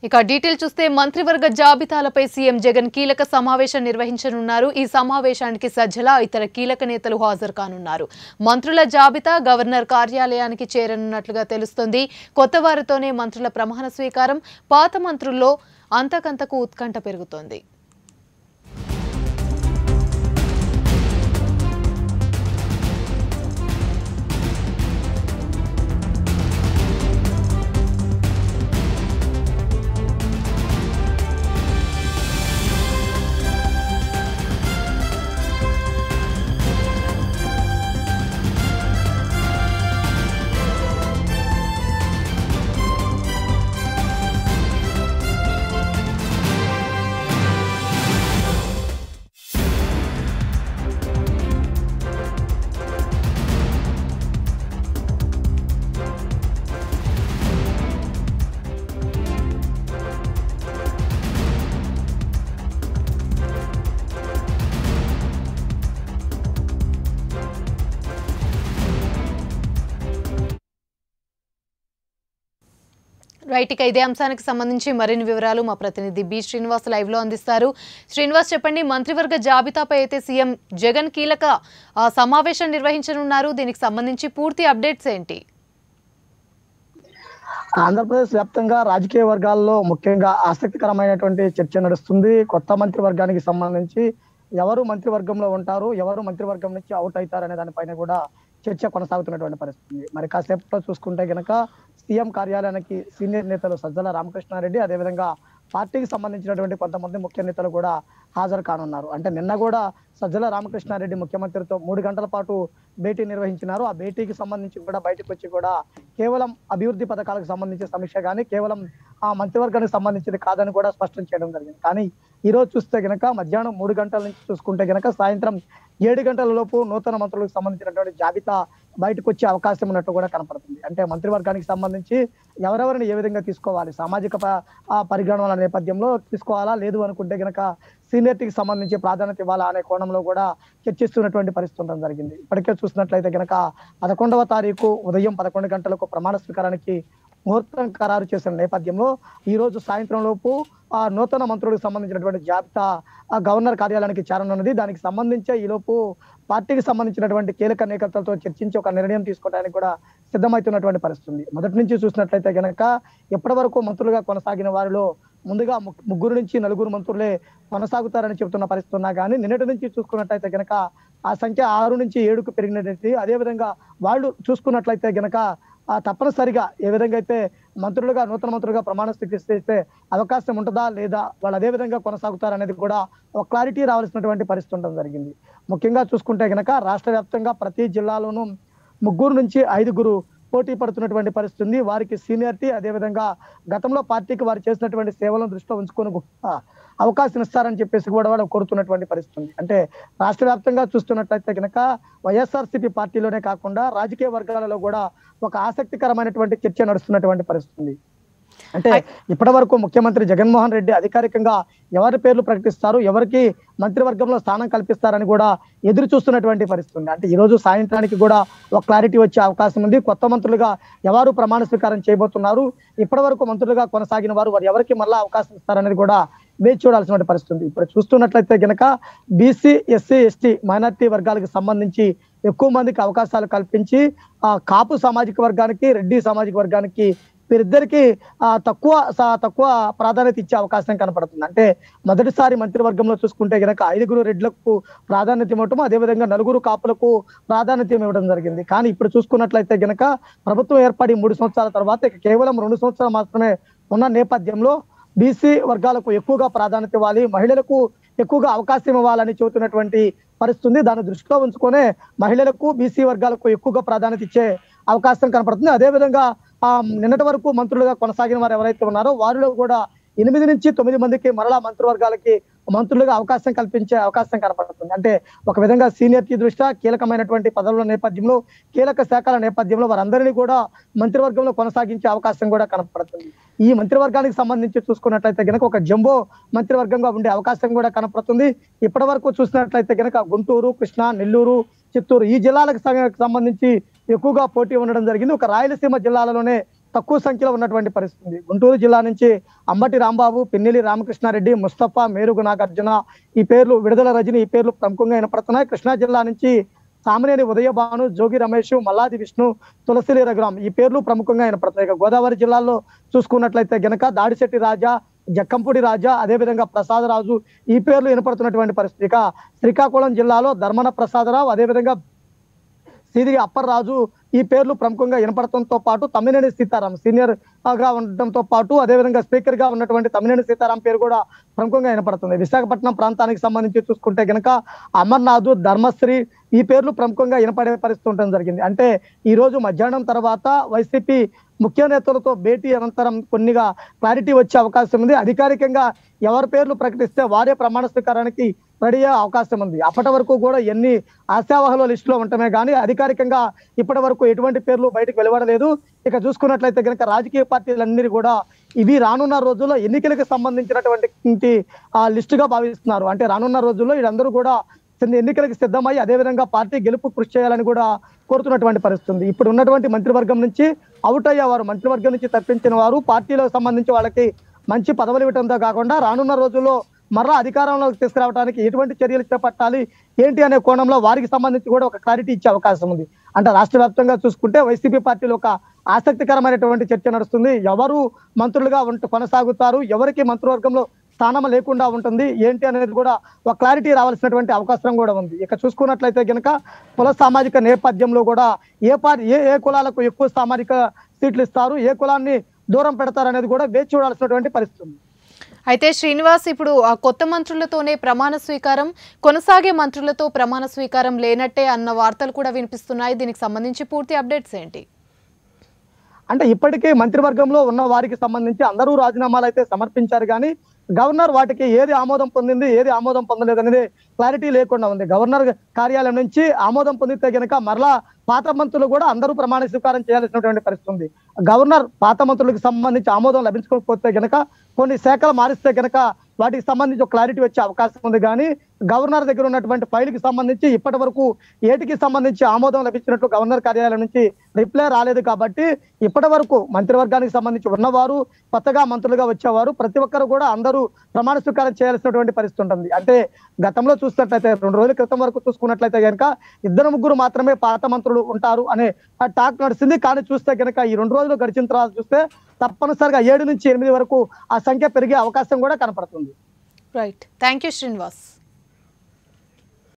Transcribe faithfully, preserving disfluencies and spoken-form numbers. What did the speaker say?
ఇక డీటెయిల్ చూస్తే మంత్రివర్గ జాబితాలపై సీఎం జగన్ కీలక సమావేశం నిర్వహించనున్నారు. ఈ సమావేశానికి సజ్జల ఇతర కీలక నేతలు హాజరు కానున్నారు. మంత్రుల జాబితా గవర్నర్ కార్యాలయానికి చేరనున్నట్లుగా తెలుస్తోంది. కొత్త వారితోనే మంత్రుల ప్రమాణ స్వీకారం. పాత మంత్రుల్లో అంతకంతకు ఉత్కంఠ పెరుగుతోంది. రైట్, ఇక ఇదే అంశానికి సంబంధించి మరిన్ని వివరాలు మా ప్రతినిధి బి శ్రీనివాస్ లైవ్ లో అందిస్తారు. శ్రీనివాస్, చెప్పండి, మంత్రివర్గ జాబితాపై అయితే సీఎం జగన్ కీలక సమావేశం నిర్వహించనున్నారు. దీనికి సంబంధించి పూర్తి అప్డేట్స్ ఏంటి? ఆంధ్రప్రదేశ్ వ్యాప్తంగా రాజకీయ వర్గాల్లో ముఖ్యంగా ఆసక్తికరమైనటువంటి చర్చ నడుస్తుంది. కొత్త మంత్రివర్గానికి సంబంధించి ఎవరు మంత్రివర్గంలో ఉంటారు, ఎవరు మంత్రివర్గం నుంచి అవుట్ అవుతారు అనే దానిపైన కూడా చర్చ కొనసాగుతున్నటువంటి పరిస్థితి. మరి కాసేపట్లో చూసుకుంటే గనక సీఎం కార్యాలయానికి సీనియర్ నేతలు సజ్జల రామకృష్ణారెడ్డి, అదేవిధంగా పార్టీకి సంబంధించినటువంటి కొంతమంది ముఖ్య నేతలు కూడా హాజరు కానున్నారు. అంటే నిన్న కూడా సజ్జల రామకృష్ణారెడ్డి ముఖ్యమంత్రితో మూడు గంటల పాటు భేటీ నిర్వహించినారు. ఆ భేటీకి సంబంధించి కూడా బయటకు వచ్చి కూడా కేవలం అభివృద్ధి పథకాలకు సంబంధించిన సమీక్ష కానీ కేవలం ఆ మంత్రివర్గానికి సంబంధించింది కాదని కూడా స్పష్టం చేయడం జరిగింది. కానీ ఈ రోజు చూస్తే గనక మధ్యాహ్నం మూడు గంటల నుంచి చూసుకుంటే గనక సాయంత్రం ఏడు గంటల లోపు నూతన మంత్రులకు సంబంధించినటువంటి జాబితా బయటకు వచ్చే అవకాశం ఉన్నట్టు కూడా కనపడుతుంది. అంటే మంత్రివర్గానికి సంబంధించి ఎవరెవరిని ఏ విధంగా తీసుకోవాలి, సామాజిక పరిగణనల నేపథ్యంలో తీసుకోవాలా, లేదు అనుకుంటే గనక సీనియర్టీకి సంబంధించి ప్రాధాన్యత ఇవ్వాలా అనే కోణంలో కూడా చర్చిస్తున్నటువంటి పరిస్థితి ఉండడం జరిగింది. ఇప్పటికే చూసినట్లయితే గనక పదకొండవ తారీఖు ఉదయం పదకొండు గంటలకు ప్రమాణ స్వీకారానికి ముహూర్తం ఖరారు చేసిన నేపథ్యంలో ఈ రోజు సాయంత్రం లోపు ఆ నూతన మంత్రులకు సంబంధించినటువంటి జాబితా ఆ గవర్నర్ కార్యాలయానికి చేరనున్నది. దానికి సంబంధించి ఈ లోపు పార్టీకి సంబంధించినటువంటి కీలక నేతలతో చర్చించి ఒక నిర్ణయం తీసుకోవడానికి కూడా సిద్ధమవుతున్నటువంటి పరిస్థితి. మొదటి నుంచి చూసినట్లయితే గనక ఎప్పటి వరకు మంత్రులుగా కొనసాగిన వారిలో ముందుగా ముగ్గురు నుంచి నలుగురు మంత్రులే కొనసాగుతారని చెబుతున్న పరిస్థితి ఉన్నా కానీ నిన్నటి నుంచి చూసుకున్నట్లయితే గనక ఆ సంఖ్య ఆరు నుంచి ఏడుకు పెరిగినట్టు, అదేవిధంగా వాళ్ళు చూసుకున్నట్లయితే గనక ఆ తప్పనిసరిగా ఏ విధంగా అయితే మంత్రులుగా నూతన మంత్రులుగా ప్రమాణ స్వీకరిస్తే అవకాశం ఉంటుందా లేదా, వాళ్ళు అదే విధంగా కొనసాగుతారు అనేది కూడా ఒక క్లారిటీ రావాల్సినటువంటి పరిస్థితి ఉండడం జరిగింది. ముఖ్యంగా చూసుకుంటే గనక రాష్ట్ర వ్యాప్తంగా ప్రతి జిల్లాలోనూ ముగ్గురు నుంచి ఐదుగురు పోటీ పడుతున్నటువంటి పరిస్థితి ఉంది. వారికి సీనియారిటీ, అదేవిధంగా గతంలో పార్టీకి వారు చేసినటువంటి సేవలను దృష్టిలో ఉంచుకొని అవకాశం ఇస్తారని చెప్పేసి కూడా వాళ్ళు కోరుతున్నటువంటి పరిస్థితి ఉంది. అంటే రాష్ట్ర వ్యాప్తంగా చూస్తున్నట్లయితే కనుక వైఎస్ఆర్సీపీ పార్టీలోనే కాకుండా రాజకీయ వర్గాలలో కూడా ఒక ఆసక్తికరమైనటువంటి చర్చ నడుస్తున్నటువంటి పరిస్థితి. అంటే ఇప్పటి వరకు ముఖ్యమంత్రి జగన్మోహన్ రెడ్డి అధికారికంగా ఎవరి పేర్లు ప్రకటిస్తారు, ఎవరికి మంత్రివర్గంలో స్థానం కల్పిస్తారని కూడా ఎదురు చూస్తున్నటువంటి పరిస్థితి ఉంది. అంటే ఈ రోజు సాయంత్రానికి కూడా ఒక క్లారిటీ వచ్చే అవకాశం ఉంది. కొత్త మంత్రులుగా ఎవరు ప్రమాణ స్వీకారం చేయబోతున్నారు, ఇప్పటి వరకు మంత్రులుగా కొనసాగిన వారు వారు ఎవరికి మళ్ళా అవకాశం ఇస్తారనేది కూడా వేచి చూడాల్సిన పరిస్థితి. ఇప్పుడు చూస్తున్నట్లయితే గనక బీసీ, ఎస్సీ, ఎస్టీ మైనార్టీ వర్గాలకు సంబంధించి ఎక్కువ మందికి అవకాశాలు కల్పించి ఆ కాపు సామాజిక వర్గానికి, రెడ్డి సామాజిక వర్గానికి వీరిద్దరికి ఆ తక్కువ తక్కువ ప్రాధాన్యత ఇచ్చే అవకాశం కనపడుతుంది. అంటే మొదటిసారి మంత్రివర్గంలో చూసుకుంటే గనక ఐదుగురు రెడ్లకు ప్రాధాన్యత ఇవ్వటం, అదేవిధంగా నలుగురు కాపులకు ప్రాధాన్యత ఇవ్వడం జరిగింది. కానీ ఇప్పుడు చూసుకున్నట్లయితే గనక ప్రభుత్వం ఏర్పడి మూడు సంవత్సరాల తర్వాత కేవలం రెండు సంవత్సరాలు మాత్రమే ఉన్న నేపథ్యంలో బీసీ వర్గాలకు ఎక్కువగా ప్రాధాన్యత ఇవ్వాలి, మహిళలకు ఎక్కువగా అవకాశం ఇవ్వాలని చెబుతున్నటువంటి పరిస్థితి. దాన్ని దృష్టిలో ఉంచుకునే మహిళలకు, బీసీ వర్గాలకు ఎక్కువగా ప్రాధాన్యత ఇచ్చే అవకాశం కనపడుతుంది. అదేవిధంగా ఆ నిన్నటి వరకు మంత్రులుగా కొనసాగిన వారు ఎవరైతే ఉన్నారో వారిలో కూడా ఎనిమిది నుంచి తొమ్మిది మందికి మరలా మంత్రివర్గాలకి మంత్రులుగా అవకాశం కల్పించే అవకాశం కనపడుతుంది. అంటే ఒక విధంగా సీనియర్టీ దృష్ట్యా కీలకమైనటువంటి పదవుల నేపథ్యంలో, కీలక శాఖల నేపథ్యంలో వారందరినీ కూడా మంత్రివర్గంలో కొనసాగించే అవకాశం కూడా కనపడుతుంది. ఈ మంత్రివర్గానికి సంబంధించి చూసుకున్నట్లయితే గనక ఒక జంబో మంత్రివర్గంగా ఉండే అవకాశం కూడా కనపడుతుంది. ఇప్పటి వరకు చూసినట్లయితే గనక గుంటూరు, కృష్ణా, నెల్లూరు, చిత్తూరు ఈ జిల్లాలకు సంబంధించి ఎక్కువగా పోటీ ఉండడం జరిగింది. ఒక రాయలసీమ జిల్లాలలోనే తక్కువ సంఖ్యలో ఉన్నటువంటి పరిస్థితి. గుంటూరు జిల్లా నుంచి అంబటి రాంబాబు, పిన్నెల్లి రామకృష్ణారెడ్డి, ముస్తఫా, మేరుగు నాగార్జున ఈ పేర్లు, విడుదల రజని ఈ పేర్లు ప్రముఖంగా వినపడుతున్నాయి. కృష్ణా జిల్లా నుంచి సామినేని ఉదయభాను, జోగి రమేష్, మల్లాది విష్ణు, తులసిలి రఘురాం ఈ పేర్లు ప్రముఖంగా వినపడుతున్నాయి. ఇక గోదావరి జిల్లాలో చూసుకున్నట్లయితే గనక దాడిశెట్టి రాజా, జక్కంపూడి రాజా, అదేవిధంగా ప్రసాదరాజు ఈ పేర్లు వినపడుతున్నటువంటి పరిస్థితి. ఇక శ్రీకాకుళం జిల్లాలో ధర్మన ప్రసాదరావు, అదేవిధంగా సిరి అప్పర్రాజు ఈ పేర్లు ప్రముఖంగా వినపడటంతో పాటు తమ్మినేని సీతారాం సీనియర్ గా ఉండటంతో పాటు అదేవిధంగా స్పీకర్ గా ఉన్నటువంటి తమ్మినేని సీతారాం పేరు కూడా ప్రముఖంగా వినపడుతుంది. విశాఖపట్నం ప్రాంతానికి సంబంధించి చూసుకుంటే గనక అమర్నాథ్, ధర్మశ్రీ ఈ పేర్లు ప్రముఖంగా వినపడే పరిస్థితి ఉండడం జరిగింది. అంటే ఈ రోజు మధ్యాహ్నం తర్వాత వైసీపీ ముఖ్య నేతలతో భేటీ అనంతరం కొన్నిగా క్లారిటీ వచ్చే అవకాశం ఉంది. అధికారికంగా ఎవరి పేర్లు ప్రకటిస్తే వారే ప్రమాణ స్వీకారానికి రెడీ అయ్యే అవకాశం ఉంది. అప్పటి వరకు కూడా ఎన్ని ఆశావహుల లిస్టులో ఉండటమే కానీ అధికారికంగా ఇప్పటి వరకు ఎటువంటి పేర్లు బయటకు వెలువడలేదు. ఇక చూసుకున్నట్లయితే కనుక రాజకీయ పార్టీలన్నీ కూడా ఇవి రానున్న రోజుల్లో ఎన్నికలకు సంబంధించినటువంటి ఆ లిస్టుగా భావిస్తున్నారు. అంటే రానున్న రోజుల్లో వీళ్ళందరూ కూడా ఎన్నికలకు సిద్ధమై అదేవిధంగా పార్టీ గెలుపు కృషి చేయాలని కూడా కోరుతున్నటువంటి పరిస్థితి. ఇప్పుడు ఉన్నటువంటి మంత్రివర్గం నుంచి అవుట్ అయ్యేవారు, మంత్రివర్గం నుంచి తప్పించిన వారు, పార్టీలకు సంబంధించి వాళ్ళకి మంచి పదవులు ఇవ్వడంతో కాకుండా రానున్న రోజుల్లో మరలా అధికారంలోకి తీసుకురావడానికి ఎటువంటి చర్యలు చేపట్టాలి ఏంటి అనే కోణంలో వారికి సంబంధించి కూడా ఒక క్లారిటీ ఇచ్చే అవకాశం ఉంది. అంటే రాష్ట్ర వ్యాప్తంగా చూసుకుంటే వైసీపీ పార్టీలో ఒక ఆసక్తికరమైనటువంటి చర్చ నడుస్తుంది. ఎవరు మంత్రులుగా ఉంటూ కొనసాగుతారు, ఎవరికి మంత్రివర్గంలో స్థానం లేకుండా ఉంటుంది ఏంటి అనేది కూడా ఒక క్లారిటీ రావాల్సినటువంటి అవకాశం కూడా ఉంది. ఇక చూసుకున్నట్లయితే కనుక కుల సామాజిక నేపథ్యంలో కూడా ఏ పార్టీ ఏ ఏ కులాలకు ఎక్కువ సామాజిక సీట్లు ఇస్తారు, ఏ కులాన్ని దూరం పెడతారు అనేది కూడా వేచి చూడాల్సినటువంటి పరిస్థితి ఉంది. అయితే శ్రీనివాస్, ఇప్పుడు ఆ కొత్త మంత్రులతోనే ప్రమాణ స్వీకారం, కొనసాగే మంత్రులతో ప్రమాణ స్వీకారం లేనట్టే అన్న వార్తలు కూడా వినిపిస్తున్నాయి. దీనికి సంబంధించి పూర్తి అప్డేట్స్ ఏంటి? అంటే ఇప్పటికే మంత్రివర్గంలో ఉన్న వారికి సంబంధించి అందరూ రాజీనామాలు అయితే సమర్పించారు కానీ గవర్నర్ వాటికి ఏది ఆమోదం పొందింది, ఏది ఆమోదం పొందలేదు అనేది క్లారిటీ లేకుండా ఉంది. గవర్నర్ కార్యాలయం నుంచి ఆమోదం పొందితే గనక మరలా పాత మంత్రులు కూడా అందరూ ప్రమాణ స్వీకారం చేయాల్సినటువంటి పరిస్థితి ఉంది. గవర్నర్ పాత మంత్రులకు సంబంధించి ఆమోదం లభించుకోకపోతే గనక కొన్ని శాఖలు మారిస్తే గనక వాటికి సంబంధించి ఒక క్లారిటీ వచ్చే అవకాశం ఉంది. కానీ గవర్నర్ దగ్గర ఉన్నటువంటి ఫైల్కి సంబంధించి ఇప్పటి వరకు ఏటికి సంబంధించి ఆమోదం లభించినట్లు గవర్నర్ కార్యాలయం నుంచి రిప్లై రాలేదు. కాబట్టి ఇప్పటి వరకు మంత్రివర్గానికి సంబంధించి ఉన్నవారు, కొత్తగా మంత్రులుగా వచ్చేవారు ప్రతి ఒక్కరు కూడా అందరూ ప్రమాణ స్వీకారం చేయాల్సినటువంటి పరిస్థితి ఉంటుంది. అంటే గతంలో చూసినట్లయితే రెండు రోజుల క్రితం వరకు చూసుకున్నట్లయితే కనుక ఇద్దరు ముగ్గురు మాత్రమే పాత మంత్రులు ఉంటారు అనే టాక్ నడిచింది. కానీ చూస్తే కనుక ఈ రెండు రోజులు గడిచిన తర్వాత చూస్తే తప్పనిసరిగా ఏడు నుంచి ఎనిమిది వరకు ఆ సంఖ్య పెరిగే అవకాశం కూడా కనపడుతుంది. Right, thank you Srinivas.